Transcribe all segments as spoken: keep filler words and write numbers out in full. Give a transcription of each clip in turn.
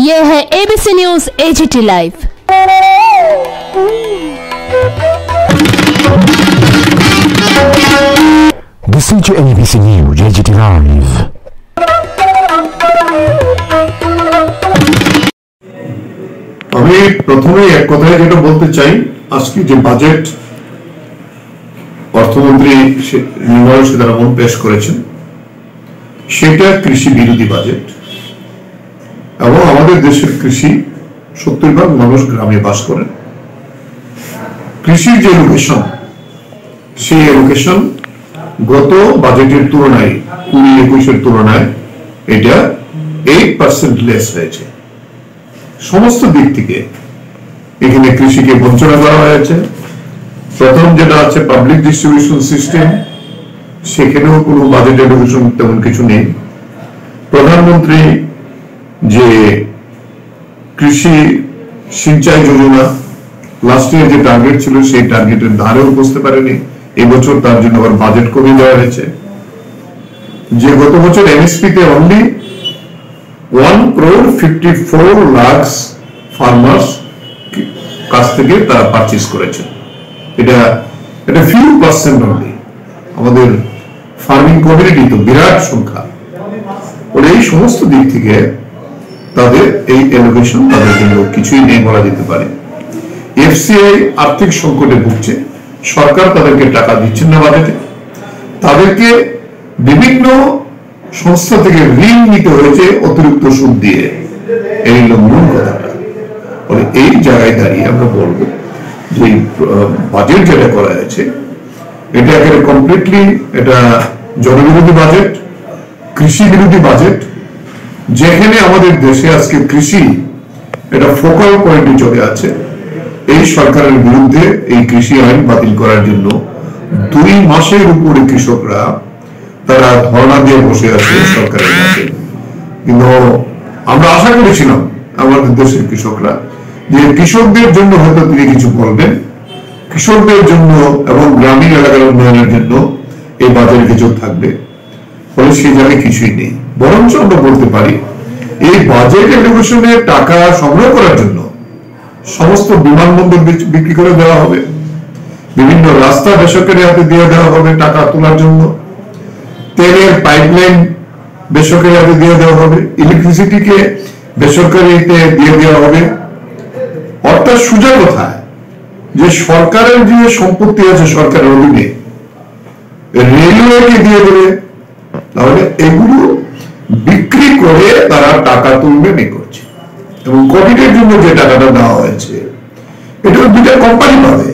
ये है ABC news AGT live. Listen to A B C News A G T Live. আমি প্রথমে এক কথায় যেটা বলতে চাই, আজকে যে বাজেট অর্থমন্ত্রী নির্মলা সীতারামন পেশ করেছেন সেটা কৃষি বিরোধী বাজেট এবং আমাদের দেশের কৃষি সত্তর ভাগ মানুষ গ্রামে বাস করেন। কৃষির যে এলোকেশন সেই এলোকেশন গত বাজেটের তুলনায় কুড়ি একুশের তুলনায় এটা এইট পার্সেন্ট লেস হয়েছে। সমস্ত দিক থেকে এখানে কৃষিকে বঞ্চনা করা হয়েছে। প্রথম যেটা আছে পাবলিক ডিস্ট্রিবিউশন সিস্টেম, সেখানেও কোনো বাজেট এলোকেশন তেমন কিছু নেই। প্রধানমন্ত্রী যে কৃষি সিঞ্চাই যোজনা লাস্ট ইয়ার যে টার্গেট ছিল সেই টার্গেটের ধারেও পৌঁছতে পারেনি, এবছর তার জন্য আবার বাজেট কমিয়ে দেওয়া হয়েছে। যে গত বছর এমএসপি তে only one crore fifty four lakh farmers কাছ থেকে তারা পারচেজ করেছে, এটা এটা ফিউ পার্সেন্ট অনলি। আমাদের ফার্মিং কমিউনিটি তো বিরাট সংখ্যা। ওর এই সমস্ত দিক থেকে তাদের এই এলোকেশন তাদের জন্য কিছুই নেই বলা যেতে পারে। এফসিআই আর্থিক সংকটে ভুগছে, সরকার তাদেরকে টাকা দিচ্ছেন না বাজেটে, তাদেরকে বিভিন্ন সংস্থা থেকে ঋণ নিতে হয়েছে অতিরিক্ত সুদ দিয়ে। এই হলো মূল কথাটা। এই জায়গায় দাঁড়িয়ে আমরা বলবো যে বাজেট যেটা করা হয়েছে এটা একেবারে কমপ্লিটলি এটা জনবিরোধী বাজেট, কৃষি বিরোধী বাজেট। যেখানে আমাদের দেশে আজকে কৃষি এটা ফোকাল পয়েন্টে চলে আছে, এই সরকারের বিরুদ্ধে এই কৃষি আইন বাতিল করার জন্য দুই মাসের উপরে কৃষকরা তারা ধর্ণা দিয়ে বসে আছে সরকারের কাছে। কিন্তু আমরা আশা করেছিলাম আমাদের দেশের কৃষকরা যে কৃষকদের জন্য হয়তো তিনি কিছু বলবেন, কৃষকদের জন্য এবং গ্রামীণ এলাকার উন্নয়নের জন্য এই বাজারে কিছু থাকবে, ফলে সেই জায়গায় কিছুই নেই। বরঞ্চ আমরা বলতে পারি এই বাজেট এলোকেশনে টাকা সংগ্রহ করার জন্য সমস্ত বিমানবন্দর বিক্রি করে দেওয়া হবে, বিভিন্ন রাস্তা বেসরকারি হাতে দিয়ে দেওয়া হবে টাকা তোলার জন্য, তেলের পাইপলাইন বেসরকারি হাতে দিয়ে দেওয়া হবে, ইলেকট্রিসিটিকে বেসরকারিতে দিয়ে দেওয়া হবে। অর্থাৎ সোজা কথা যে সরকারের যে সম্পত্তি আছে সরকারের অধীনে রেলওয়েকে দিয়ে দেবে, তাহলে এগুলো বিক্রি করে তারা টাকা তুলবে নে করছে। এবং কোভিডের জন্য যে টাকাটা দেওয়া হয়েছে এটা দুটা কোম্পানি পাবে।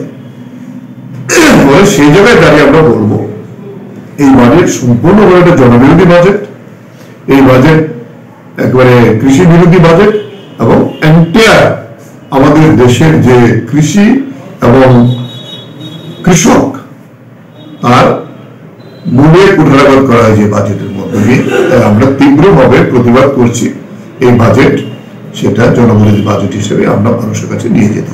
সেই জায়গায় দাঁড়িয়ে আমরা বলবো এই বাজেট সম্পূর্ণভাবে একটা জনবিরোধী বাজেট, এই বাজেট একবারে কৃষি বিরোধী বাজেট এবং এন্টায়ার আমাদের দেশের যে কৃষি এবং কৃষক তার মূলে কুঠারাঘাত করা হয়েছে বাজেটের মধ্যে দিয়ে। তাই আমরা তীব্রভাবে প্রতিবাদ করছি এই বাজেট সেটা জনবিরোধী বাজেট হিসেবে আমরা মানুষের কাছে নিয়ে যেতে।